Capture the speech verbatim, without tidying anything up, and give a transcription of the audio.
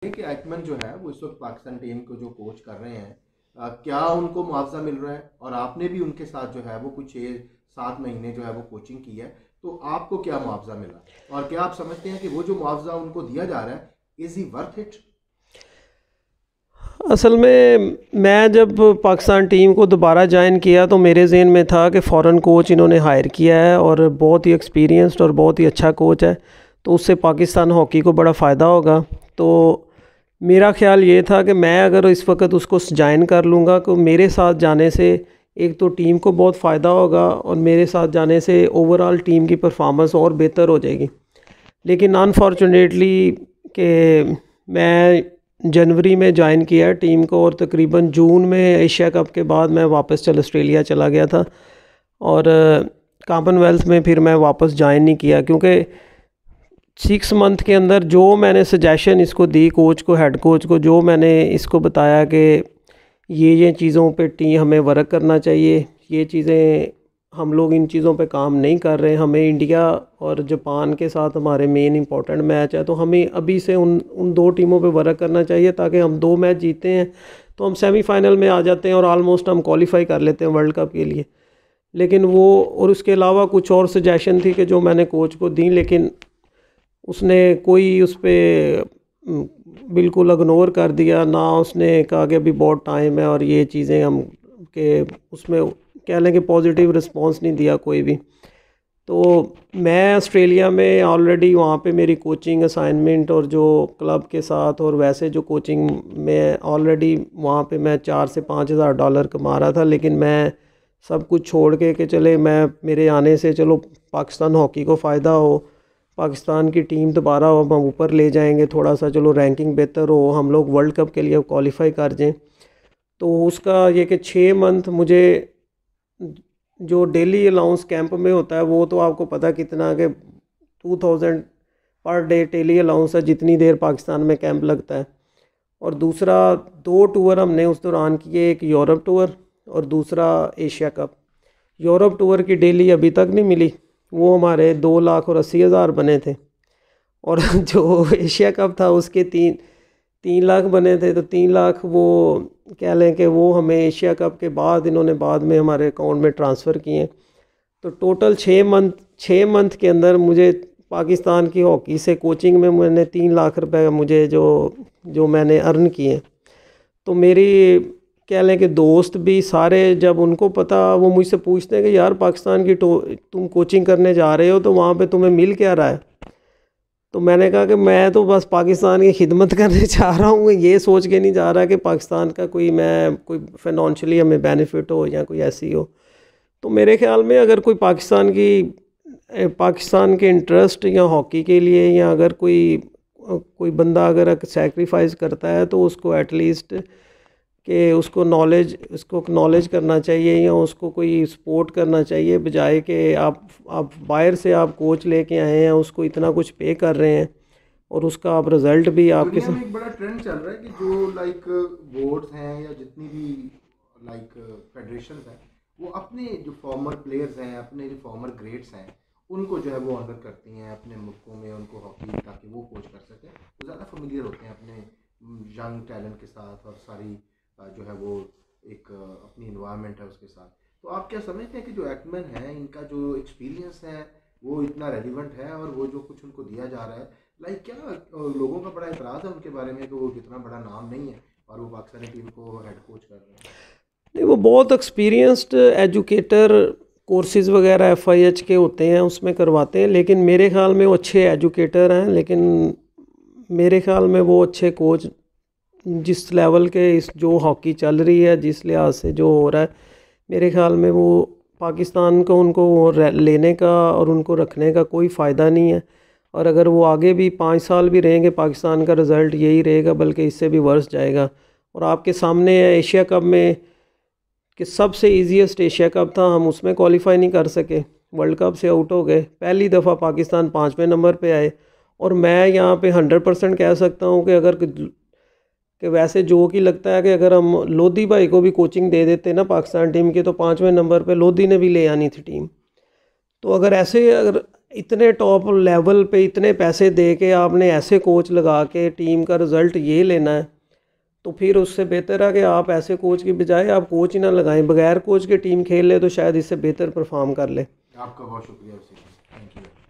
कि एक्मन जो है वो इस वक्त पाकिस्तान टीम को जो कोच कर रहे हैं, अ, क्या उनको मुआवजा मिल रहा है? और आपने भी उनके साथ जो है वो कुछ छः सात महीने जो है वो कोचिंग की है, तो आपको क्या मुआवजा मिला? और क्या आप समझते हैं कि वो जो मुआवजा उनको दिया जा रहा है, इज़ ही वर्थ इट? असल में मैं जब पाकिस्तान टीम को दोबारा ज्वाइन किया तो मेरे ज़हन में था कि फ़ॉरेन कोच इन्होंने हायर किया है और बहुत ही एक्सपीरियंस्ड और बहुत ही अच्छा कोच है, तो उससे पाकिस्तान हॉकी को बड़ा फ़ायदा होगा। तो मेरा ख़्याल ये था कि मैं अगर इस वक्त उसको ज्वाइन कर लूँगा तो मेरे साथ जाने से एक तो टीम को बहुत फ़ायदा होगा और मेरे साथ जाने से ओवरऑल टीम की परफॉर्मेंस और बेहतर हो जाएगी। लेकिन अनफॉर्चुनेटली कि मैं जनवरी में ज्वाइन किया टीम को और तकरीबन जून में एशिया कप के बाद मैं वापस चल ऑस्ट्रेलिया चला गया था और कॉमनवेल्थ में फिर मैं वापस ज्वाइन नहीं किया, क्योंकि सिक्स मंथ के अंदर जो मैंने सजेशन इसको दी कोच को, हेड कोच को, जो मैंने इसको बताया कि ये ये चीज़ों पे टीम हमें वर्क करना चाहिए, ये चीज़ें हम लोग इन चीज़ों पे काम नहीं कर रहे हैं, हमें इंडिया और जापान के साथ हमारे मेन इंपॉर्टेंट मैच है तो हमें अभी से उन उन दो टीमों पे वर्क करना चाहिए ताकि हम दो मैच जीते हैं तो हम सेमीफाइनल में आ जाते हैं और आलमोस्ट हम क्वालिफाई कर लेते हैं वर्ल्ड कप के लिए। लेकिन वो और उसके अलावा कुछ और सजेशन थी कि जो मैंने कोच को दी, लेकिन उसने कोई उस पर बिल्कुल इग्नोर कर दिया ना। उसने कहा कि अभी बहुत टाइम है और ये चीज़ें हम के उसमें कह लें कि पॉजिटिव रिस्पांस नहीं दिया कोई भी। तो मैं ऑस्ट्रेलिया में ऑलरेडी वहाँ पे मेरी कोचिंग असाइनमेंट और जो क्लब के साथ और वैसे जो कोचिंग में ऑलरेडी वहाँ पे मैं चार से पाँच हज़ार डॉलर कमा रहा था, लेकिन मैं सब कुछ छोड़ के कि चले मैं मेरे आने से चलो पाकिस्तान हॉकी को फ़ायदा हो, पाकिस्तान की टीम दोबारा हम ऊपर ले जाएंगे, थोड़ा सा चलो रैंकिंग बेहतर हो, हम लोग वर्ल्ड कप के लिए क्वालिफाई कर जाएँ। तो उसका ये कि छः मंथ मुझे जो डेली अलाउंस कैंप में होता है वो तो आपको पता कितना कि two thousand per day daily allowance है जितनी देर पाकिस्तान में कैंप लगता है। और दूसरा दो टूर हमने उस दौरान किए, एक यूरोप टूर और दूसरा एशिया कप। यूरोप टूर की डेली अभी तक नहीं मिली, वो हमारे दो लाख और अस्सी हज़ार बने थे और जो एशिया कप था उसके तीन तीन लाख बने थे। तो तीन लाख वो कह लें कि वो हमें एशिया कप के बाद इन्होंने बाद में हमारे अकाउंट में ट्रांसफ़र किए। तो टोटल छः मंथ छः मंथ के अंदर मुझे पाकिस्तान की हॉकी से कोचिंग में मैंने तीन लाख रुपए मुझे जो जो मैंने अर्न किए। तो मेरी कह लें कि दोस्त भी सारे जब उनको पता वो मुझसे पूछते हैं कि यार पाकिस्तान की तो तुम कोचिंग करने जा रहे हो तो वहाँ पे तुम्हें मिल क्या रहा है? तो मैंने कहा कि मैं तो बस पाकिस्तान की खिदमत करने जा रहा हूँ, ये सोच के नहीं जा रहा कि पाकिस्तान का कोई मैं कोई फाइनेंशियली हमें बेनिफिट हो या कोई ऐसी हो। तो मेरे ख़्याल में अगर कोई पाकिस्तान की पाकिस्तान के इंटरेस्ट या हॉकी के लिए या अगर कोई कोई बंदा अगर सेक्रीफाइस करता है तो उसको एटलीस्ट कि उसको नॉलेज उसको नॉलेज करना चाहिए या उसको कोई सपोर्ट करना चाहिए, बजाय कि आप आप बाहर से आप कोच लेके आए हैं उसको इतना कुछ पे कर रहे हैं और उसका आप रिज़ल्ट भी आपके दुनिया में साथ। एक बड़ा ट्रेंड चल रहा है कि जो लाइक बोर्ड्स हैं या जितनी भी लाइक फेडरेशन हैं, वो अपने जो फॉर्मर प्लेयर्स हैं, अपने जो फॉर्मर ग्रेड्स हैं, उनको जो है वो ऑनर करती हैं अपने मुल्कों में, उनको हॉकी ताकि वो कोच कर सकें। वो ज़्यादा फेमिलियर होते हैं अपने यंग टैलेंट के साथ और सारी अ, जो है वो एक अ, अपनी इन्वायरमेंट है उसके साथ। तो आप क्या समझते हैं कि जो एक्टमैन है इनका जो एक्सपीरियंस है वो इतना रेलिवेंट है और वो जो कुछ उनको दिया जा रहा है, लाइक क्या अ, लोगों का बड़ा एतराज़ है उनके बारे में कि वो इतना बड़ा नाम नहीं है और वो पाकिस्तानी टीम को हेड कोच कर रहे हैं? नहीं, वो बहुत एक्सपीरियंस्ड एजुकेटर कोर्सेज़ वगैरह एफ आई एच के होते हैं उसमें करवाते हैं, लेकिन मेरे ख़्याल में वो अच्छे एजुकेटर हैं, लेकिन मेरे ख़्याल में वो अच्छे कोच जिस लेवल के इस जो हॉकी चल रही है जिस लिहाज से जो हो रहा है, मेरे ख़्याल में वो पाकिस्तान को उनको लेने का और उनको रखने का कोई फ़ायदा नहीं है। और अगर वो आगे भी पाँच साल भी रहेंगे पाकिस्तान का रिज़ल्ट यही रहेगा, बल्कि इससे भी वर्स जाएगा। और आपके सामने है एशिया कप में कि सबसे ईजीएस्ट एशिया कप था, हम उसमें क्वालिफाई नहीं कर सके, वर्ल्ड कप से आउट हो गए। पहली दफ़ा पाकिस्तान पाँचवें नंबर पे आए और मैं यहाँ पे हंड्रेड परसेंट कह सकता हूँ कि अगर कि वैसे जो कि लगता है कि अगर हम लोधी भाई को भी कोचिंग दे देते ना पाकिस्तान टीम की तो पाँचवें नंबर पे लोधी ने भी ले आनी थी टीम। तो अगर ऐसे अगर इतने टॉप लेवल पे इतने पैसे दे के आपने ऐसे कोच लगा के टीम का रिज़ल्ट ये लेना है, तो फिर उससे बेहतर है कि आप ऐसे कोच की बजाय आप कोच ही ना लगाएं, बगैर कोच के टीम खेल ले तो शायद इससे बेहतर परफॉर्म कर ले। आपका बहुत शुक्रिया। Thank you.